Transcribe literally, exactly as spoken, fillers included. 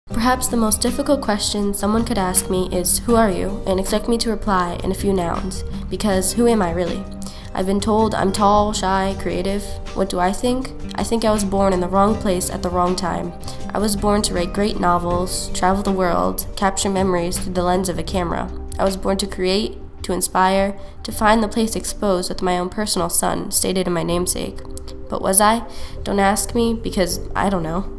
Perhaps the most difficult question someone could ask me is, "Who are you?" and expect me to reply in a few nouns, because who am I really? I've been told I'm tall, shy, creative. What do I think? I think I was born in the wrong place at the wrong time. I was born to write great novels, travel the world, capture memories through the lens of a camera. I was born to create, to inspire, to find the place exposed with my own personal sun stated in my namesake. But was I? Don't ask me, because I don't know.